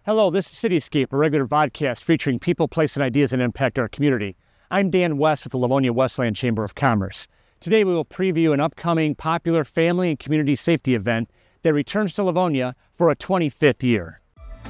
Hello, this is Cityscape, a regular podcast featuring people, place, and ideas that impact our community. I'm Dan West with the Livonia Westland Chamber of Commerce. Today we will preview an upcoming popular family and community safety event that returns to Livonia for a 25th year.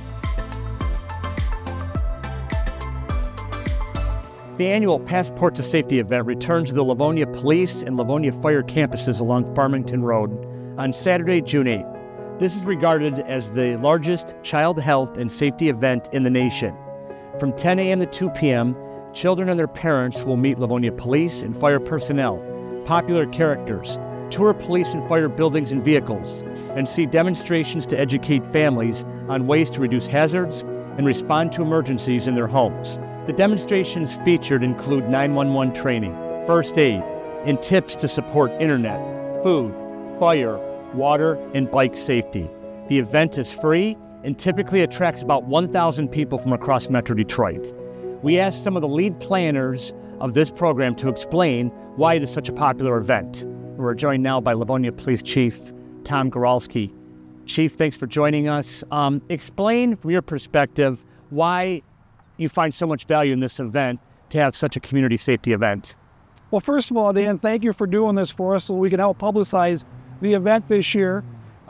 The annual Passport to Safety event returns to the Livonia Police and Livonia Fire campuses along Farmington Road on Saturday, June 8th. This is regarded as the largest child health and safety event in the nation. From 10 a.m. to 2 p.m., children and their parents will meet Livonia police and fire personnel, popular characters, tour police and fire buildings and vehicles, and see demonstrations to educate families on ways to reduce hazards and respond to emergencies in their homes. The demonstrations featured include 911 training, first aid, and tips to support internet, food, fire, water, and bike safety. The event is free and typically attracts about 1,000 people from across Metro Detroit. We asked some of the lead planners of this program to explain why it is such a popular event. We're joined now by Livonia Police Chief Tom Goralski. Chief, thanks for joining us. Explain from your perspective why you find so much value in this event to have such a community safety event. Well, first of all, Dan, thank you for doing this for us so we can help publicize the event this year.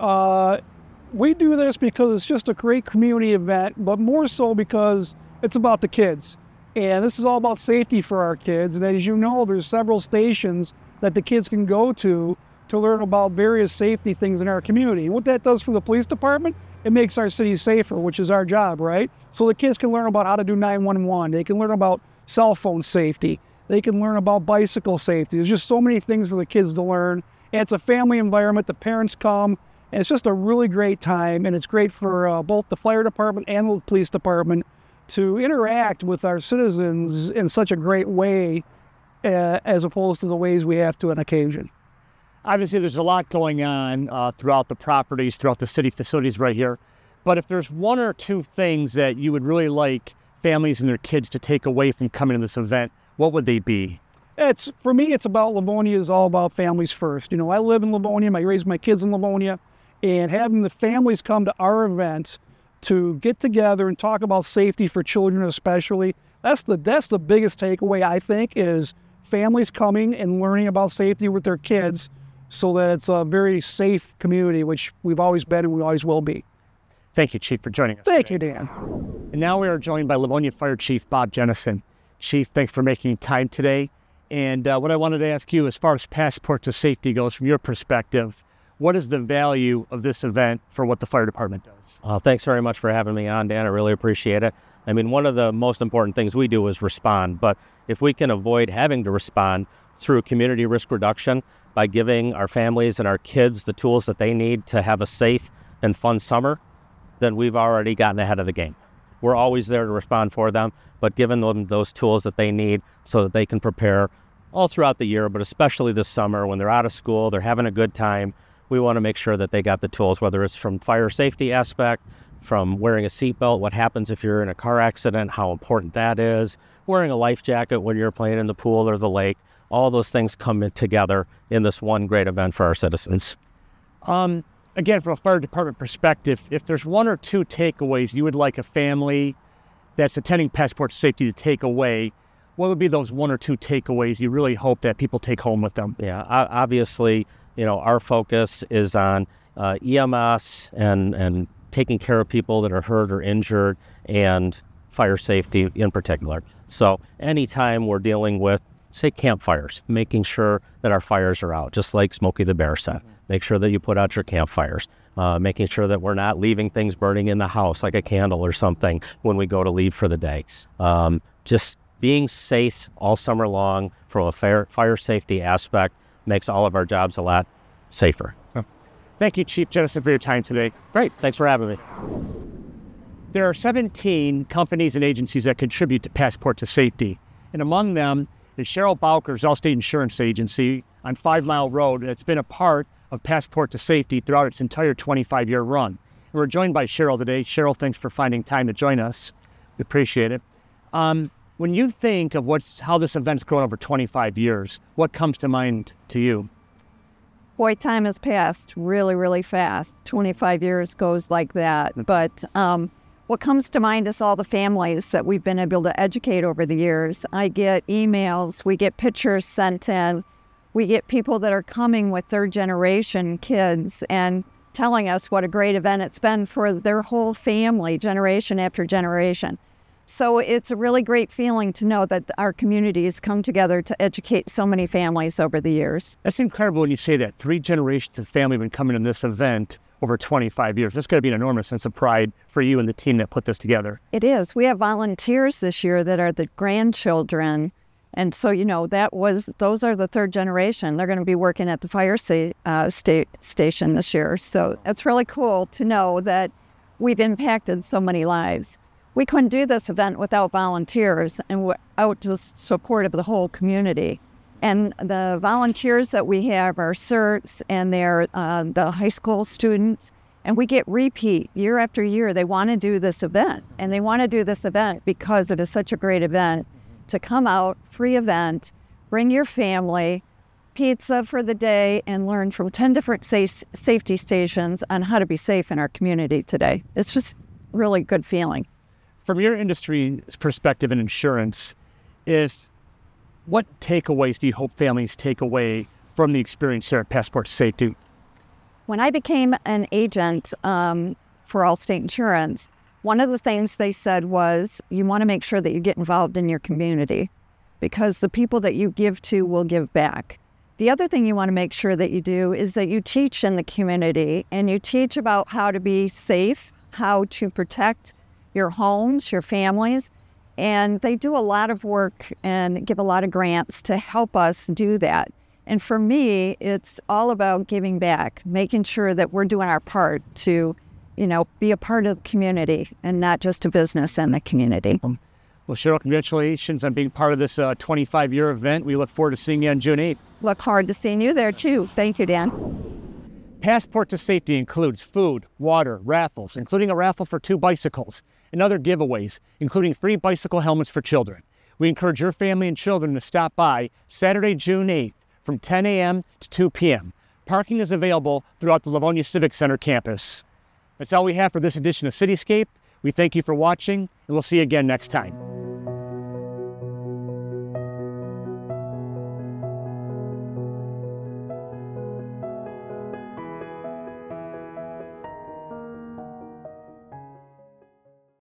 We do this because it's just a great community event, but more so because it's about the kids. And this is all about safety for our kids. And as you know, there's several stations that the kids can go to learn about various safety things in our community. And what that does for the police department, it makes our city safer, which is our job, right? So the kids can learn about how to do 911. They can learn about cell phone safety. They can learn about bicycle safety. There's just so many things for the kids to learn. And it's a family environment. The parents come, and it's just a really great time. And it's great for both the fire department and the police department to interact with our citizens in such a great way as opposed to the ways we have to on occasion. Obviously, there's a lot going on throughout the properties, throughout the city facilities right here. But if there's one or two things that you would really like families and their kids to take away from coming to this event, what would they be? For me, it's about Livonia is all about families first. You know, I live in Livonia, I raised my kids in Livonia, and having the families come to our events to get together and talk about safety for children especially, that's the biggest takeaway, I think, is families coming and learning about safety with their kids so that it's a very safe community, which we've always been and we always will be. Thank you, Chief, for joining us. Thank you, Dan. And now we are joined by Livonia Fire Chief Bob Jennison. Chief, thanks for making time today. And what I wanted to ask you, as far as Passport to Safety goes, from your perspective, what is the value of this event for what the fire department does? Thanks very much for having me on, Dan. I really appreciate it. I mean, one of the most important things we do is respond, but if we can avoid having to respond through community risk reduction by giving our families and our kids the tools that they need to have a safe and fun summer, then we've already gotten ahead of the game. We're always there to respond for them, but giving them those tools that they need so that they can prepare all throughout the year, but especially this summer when they're out of school, they're having a good time. We want to make sure that they got the tools, whether it's from fire safety aspect, from wearing a seatbelt, what happens if you're in a car accident, how important that is, wearing a life jacket when you're playing in the pool or the lake. All those things come in together in this one great event for our citizens. Again, from a fire department perspective, if there's one or two takeaways you would like a family that's attending Passport to Safety to take away, what would be those one or two takeaways you really hope that people take home with them? Yeah, obviously, you know, our focus is on EMS and taking care of people that are hurt or injured and fire safety in particular. So anytime we're dealing with, say, campfires, making sure that our fires are out, just like Smokey the Bear said. Make sure that you put out your campfires, making sure that we're not leaving things burning in the house like a candle or something when we go to leave for the day. Just being safe all summer long from a fire safety aspect makes all of our jobs a lot safer. Thank you, Chief Jennison, for your time today. Great. Thanks for having me. There are 17 companies and agencies that contribute to Passport to Safety, and among them is Cheryl Bowker's Allstate Insurance Agency on 5 Mile Road, and it's been a part of Passport to Safety throughout its entire 25-year run. And we're joined by Cheryl today. Cheryl, thanks for finding time to join us. We appreciate it. When you think of how this event's grown over 25 years, what comes to mind to you? Boy, time has passed really, really fast. 25 years goes like that. But what comes to mind is all the families that we've been able to educate over the years. I get emails, we get pictures sent in, we get people that are coming with third generation kids and telling us what a great event it's been for their whole family, generation after generation. So it's a really great feeling to know that our communities come together to educate so many families over the years. That's incredible when you say that. 3 generations of family have been coming to this event over 25 years. That's got to be an enormous sense of pride for you and the team that put this together. It is. We have volunteers this year that are the grandchildren. And so, you know, those are the third generation. They're going to be working at the fire station this year. So it's really cool to know that we've impacted so many lives. We couldn't do this event without volunteers and without the support of the whole community. And the volunteers that we have are CERTs and they're the high school students. And we get repeat year after year. They want to do this event. And they want to do this event because it is such a great event to come out, free event, bring your family, pizza for the day, and learn from 10 different safety stations on how to be safe in our community today. It's just really good feeling. From your industry's perspective in insurance, what takeaways do you hope families take away from the experience here at Passport to Safety? When I became an agent for Allstate Insurance, one of the things they said was you want to make sure that you get involved in your community because the people that you give to will give back. The other thing you want to make sure that you do is that you teach in the community and you teach about how to be safe, how to protect your homes, your families, and they do a lot of work and give a lot of grants to help us do that. And for me, it's all about giving back, making sure that we're doing our part to, you know, be a part of the community and not just a business in the community. Well, Cheryl, congratulations on being part of this 25-year event. We look forward to seeing you on June 8th. Look forward to seeing you there, too. Thank you, Dan. Passport to Safety includes food, water, raffles, including a raffle for 2 bicycles, and other giveaways, including free bicycle helmets for children. We encourage your family and children to stop by Saturday, June 8th from 10 a.m. to 2 p.m. Parking is available throughout the Livonia Civic Center campus. That's all we have for this edition of Cityscape. We thank you for watching, and we'll see you again next time.